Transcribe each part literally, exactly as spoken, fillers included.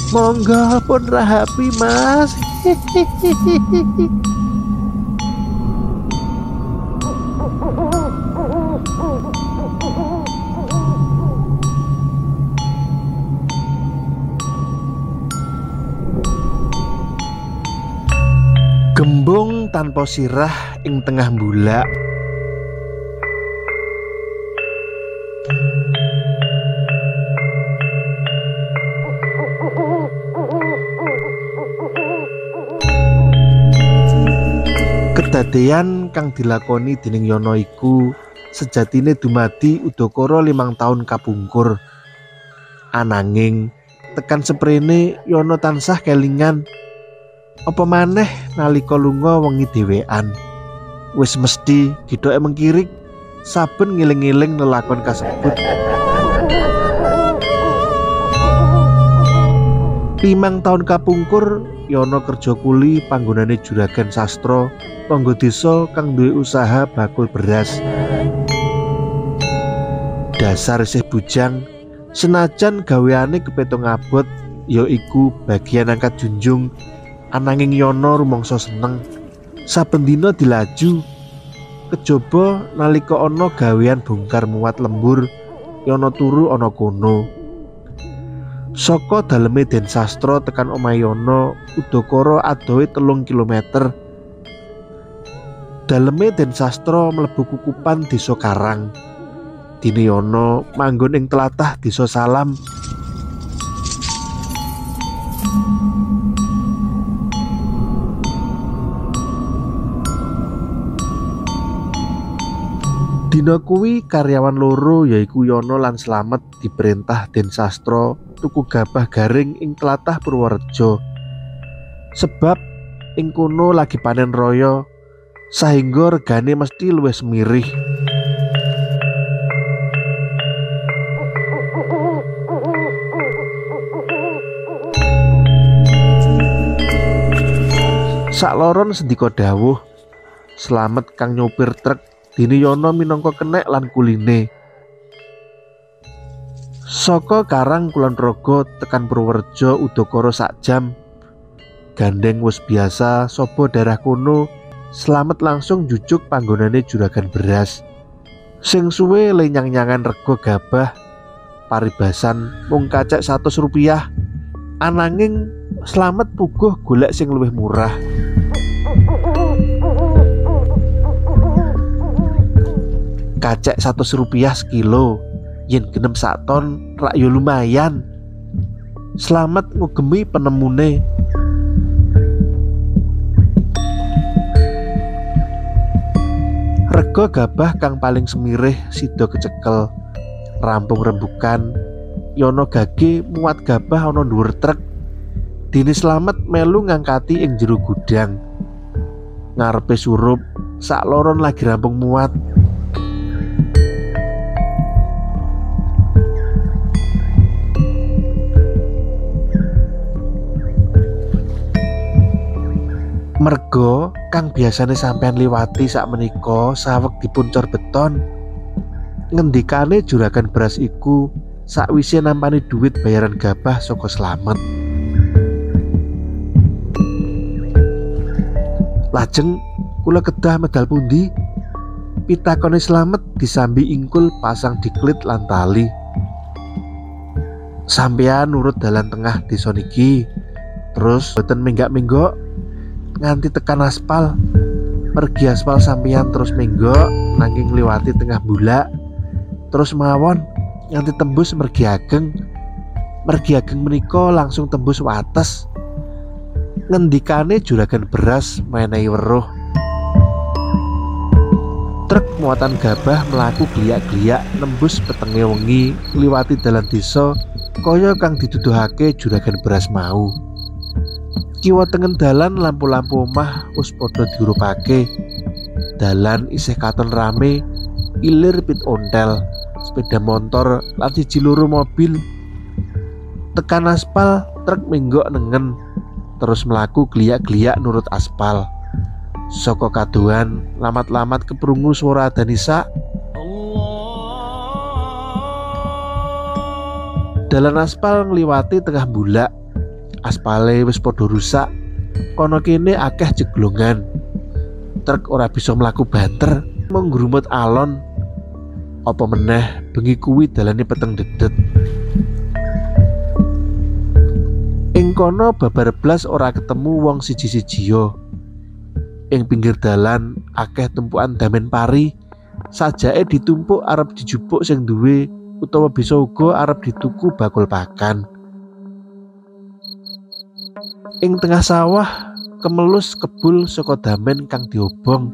Monggo pun rahapi Mas. Gembung tanpa sirah ing tengah bulak. Kedadean kang dilakoni dening Yana iku sejatine dumadi udakara limang taun kapungkur. Ananging tekan seprene Yana tansah kelingan. Apa maneh nalika lunga wengi dhewean. Wis mesti githoke mengkirik saben ngiling-iling lelakon kasebut. Limang taun kapungkur Yana kerja kuli panggonane juragan sastra tangga desa kang duwe usaha bakul beras. Dasar isih bujang, senajan gaweane kepethuk abot ya iku bagian angkat junjung. Ananging Yana rumangsa seneng. Saben dina dilaju. Kejaba nalika ana gawean bongkar muat lembur, Yana turu ana kono. Saka daleme Den Sastra tekan omahe Yana udakara adohe telung kilometer. Daleme Den Sastra mlebu kukupan desa Karang. Dene Yana manggon ing tlatah desa Salam. Dina kuwi karyawan loro yaiku Yana lan Slamet diperintah Den Sastra tuku gabah garing ing tlatah Purworejo. Sebab ing kono lagi panen raya sahingga regane mesti luwih semirih. Sakloron sendika dawuh Slamet kang nyopir truk dene Yana minangka kenek lan kuline. Saka Karang Kulon Progo tekan Purworejo udakara sak jam. Gandeng wis biasa sapa daerah kono, Slamet langsung jujuk panggonane juragan beras. Sing suwe lenyang-nyangan rega gabah paribasan mung kacek satus rupiah. Ananging Slamet puguh golek sing luwih murah. Kacek seratus rupiah sekilo, yen genep sak ton rak yo lumayan. Slamet ngugemi penemune. Rega gabah kang paling semirih sida kecekel. Rampung rembukan, Yana gage muat gabah ana dhuwur truk. Dene Slamet melu ngangkati ing jero gudang. Ngarepe surup, sakloron lagi rampung muat. Merga kang biasane sampean liwati sakmenika saweg dipun cor beton. Ngendikane juragan beras iku sakwise nampani duit bayaran gabah saka Slamet. Lajeng kula kedah medal pundi? Pitakone Slamet disambi ingkul pasang diklit lan tali. Sampeyan nurut dalan tengah desa niki, terus boten menggak-menggok nganti tekan aspal. Pergi aspal sampeyan terus menggok nanging liwati tengah bulak. Terus mawon nganti tembus mergi ageng. Mergi ageng menika langsung tembus wates. Ngendikane juragan beras menehi weruh. Truk muatan gabah melaku gliak-gliak nembus petenge wengi liwati dalan desa kaya kang dituduhake juragan beras mau. Kiwa tengen dalan lampu-lampu omah wis padha diurupake. Dalan isih katon rame, ilir pit ontel, sepeda motor lan siji loro mobil. Tekan aspal truk menggok nengen, terus melaku gliak-gliak nurut aspal. Saka kaduan lamat-lamat keprungu swara Danisa. Dalan aspal ngliwati tengah bulak. aspale wis padha rusak, kono kene akeh jeglongan. Truk ora bisa mlaku banter, mung grumut alon. Apa meneh bengi kuwi dalane peteng dedet. Ing kono babar blas ora ketemu wong siji-sijiya. Ing pinggir dalan akeh tumpukan damen pari, sajake ditumpuk arep dijupuk sing duwe utawa bisa uga arep dituku bakul pakan. Ing tengah sawah kemelus kebul saka damen kang diobong.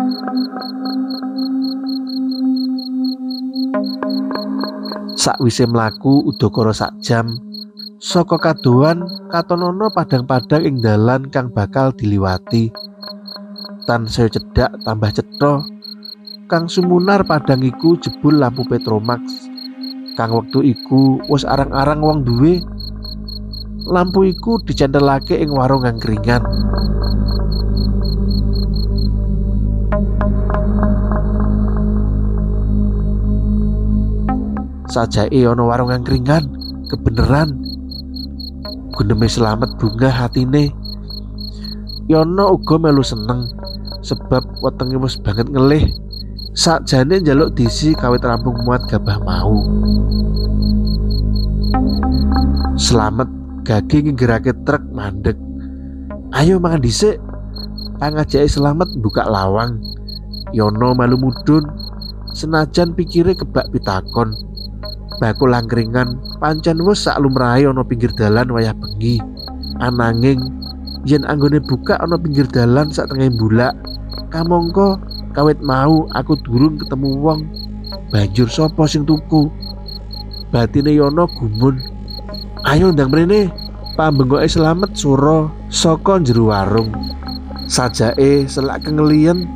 Sakwise mlaku udakara sak jam, saka kadohan katonono padang-padang ing dalan kang bakal diliwati. Tansaya cedhak tambah cetha, kang sumunar padang iku jebul lampu Petromax kang wektu iku wis arang-arang wong duwe. Lampu iku dicentelake ing warung angkringan. Sajake ana warung angkringan, kebeneran guneme Slamet bunga hatine. Yono uga melu seneng sebab wetenge wis banget ngelih. Sakjane njaluk diisi kawit rampung muat gabah mau. Slamet gage nggerake truk mandeg. Ayo mangan dhisik. Pangajake Slamet buka lawang. Yono malu mudhun, senajan pikire kebak pitakon. Bakul angkringan pancen wis sak lumrahe ana pinggir dalan wayah bengi. Ananging yen anggone buka ana pinggir dalan sak tengah bulak, kamangka kawit mau aku durung ketemu wong. Banjur sapa sing tuku? Batine Yono gumun. Ayo ndang mrene, pambengkoke Slamet sura saka njero warung. Sajake selak kengelian.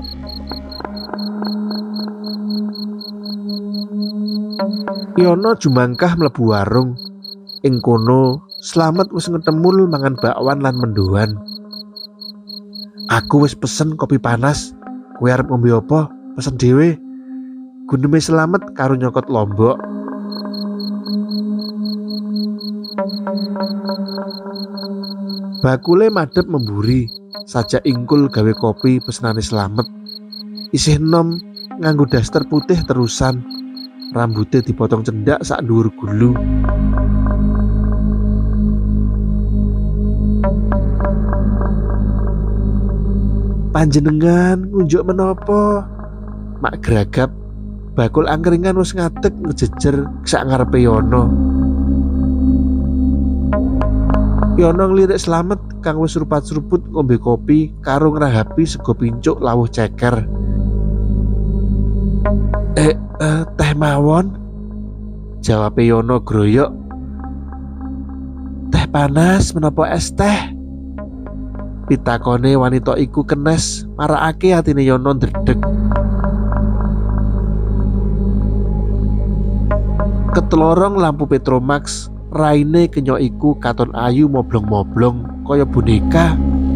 Yono jumangkah mlebu warung. Ing kono Slamet wis ngetemul mangan bakwan lan mendoan. Aku wis pesen kopi panas. Kowe arep ngombe apa? Pesen dhewe. Guneme Slamet karo nyokot lombok. Bakule madhep memburi, sajak ingkul gawe kopi pesenane Slamet. Isih enom nganggo daster putih terusan. Rambutnya dipotong cendak sak dhuwur gulu. Panjenengan ngunjuk menapa? Mak geragap. Bakul angkringan wis ngadeg ngejejer sak ngarepe Yono. Yono ngelirik Slamet kang wis rupat-seruput ngombe kopi karo ngrahapi sego pincuk lawuh ceker. Eh, eh teh mawon, jawabe Yono groyok. Teh panas menapa es teh? Pitakone wanita iku kenes marakake atine Yono ndredeg. Ketelorong lampu Petromax, raine kenyok iku katon ayu moblong-moblong kaya boneka.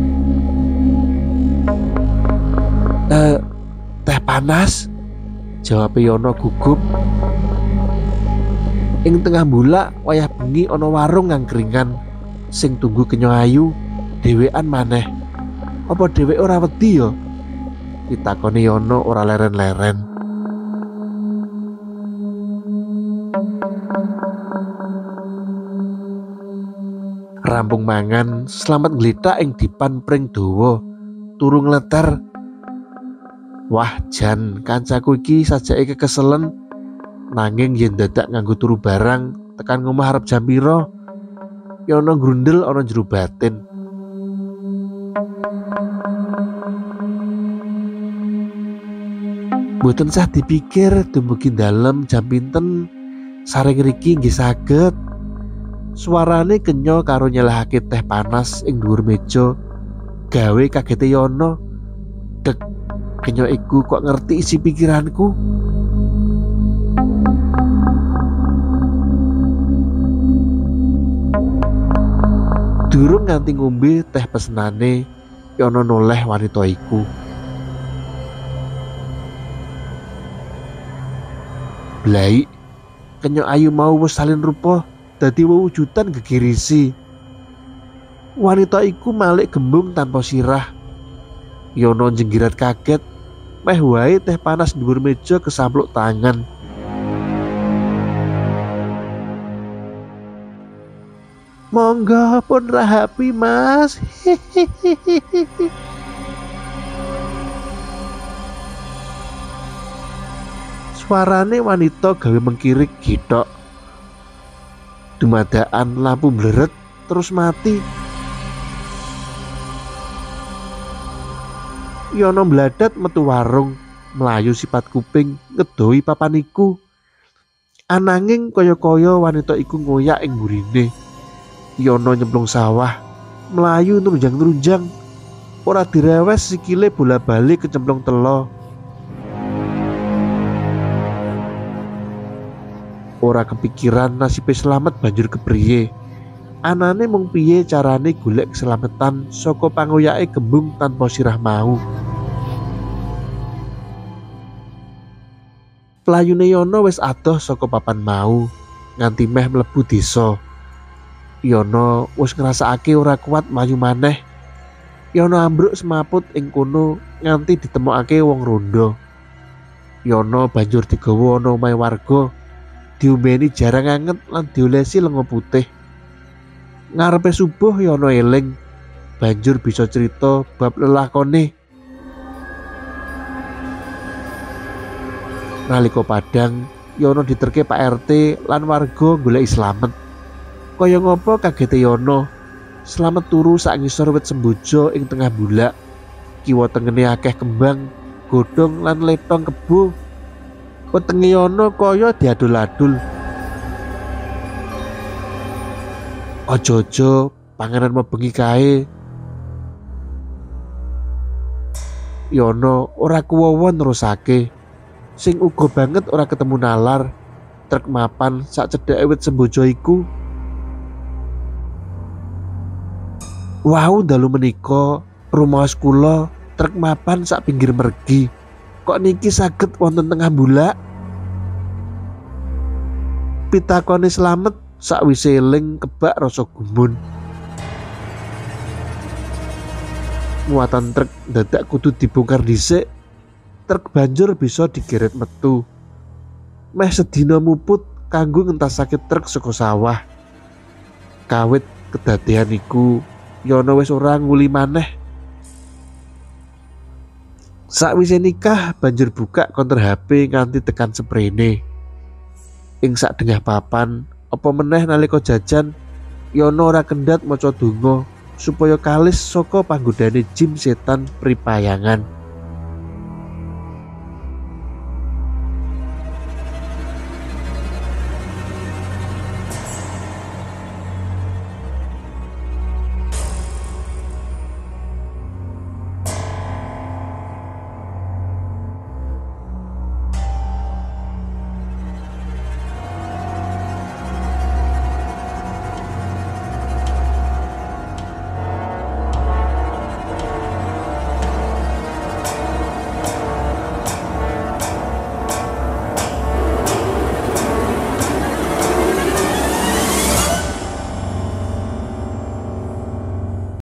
Eh, teh panas, jawab Yono gugup. Ing tengah bulak wayah bengi ana warung angkringan. Sing tunggu kenyok ayu dhewean maneh. Apa dhewek ora wedi ya? Ditakoni Yono ora leren-leren. Rampung mangan, Slamet ngletak ing dipan pring dawa, turu ngleter. Wah jan, kancaku iki sajake kekeselen, nanging yen dadak nganggo turu barang tekan ngomah arep jam pira? Yono grundel ana jero batin. Mboten sah dipikir dumugi dalem jam pinten sareng riki nggih saged. Suarane kenya karo nyelahake teh panas ing dhuwur meja gawe kagete Yono. Dek, kenya iku kok ngerti isi pikiranku. Durung nganti ngombe teh pesenane, Yono noleh wanita iku. Blai, kenya ayu mau wis salin rupa dadi wewujudan gegirisi. Wanita iku malik gembung tanpa sirah. Yono jenggirat kaget, meh wae teh panas dhuwur meja kesampluk tangan. Monggo pun rahapi mas. Hihihihihi. Suarane wanita gawe mengkirik gitok. Dumadaan lampu bleret terus mati. Yono mbladat metu warung, melayu sipat kuping ngedoi papaniku. Ananging kaya-kaya wanita iku ngoyak ing burine. Yono nyemplung sawah, melayu nunjang-nunjang. Ora direwes sikile bola-balik kecemplung telo. Ora kepikiran nasibe selamat banjur kepriye. Anane mung piye carane golek keselamatan saka pangoyake gembung tanpa sirah mau. Playune Yono wis adoh saka papan mau nganti meh mlebu desa. Yono wis ngrasakake ora kuat mlayu maneh. Yono ambruk semaput ing kono nganti ditemokake wong rondo. Yono banjur digawa ana omahe warga, diombeni jarang anget lan diolesi lenga putih. Ngarepe subuh Yono eling, banjur bisa cerita bab lelakone. Nalika padang, Yono diterke Pak R T lan warga golek slamet. Kaya ngopo kagete Yono, slamet turu sak ngisor wit semboja ing tengah bulak. Kiwa tengene akeh kembang, godhong lan letong kebo. Wetenge Yono kaya diadul-adul. Ojo-ojo panganan mebengi kae. Yono ora kuwon nerusake. Sing uga banget ora ketemu nalar. Trek mapan sak cedhake wit semboja iku. Wau dalu menika rumaos kula trek mapan sak pinggir mergi. Kok niki saged wonten tengah bulak? Pitakone slamet sakwise eling kebak rasa gumun. Muatan truk dadak kudu dibongkar dhisik. Truk banjur bisa digeret metu. Meh sedina muput kanggo ngentasake truk saka sawah. Kawit kedadean iku Yono wis ora nguli maneh. Sakwise nikah banjur buka konter H P nganti tekan seprene. Ing sak dengah papan, apa meneh nalika jajan, Yono ora kendhat maca donga supaya kalis saka panggodane jin setan pripayangan.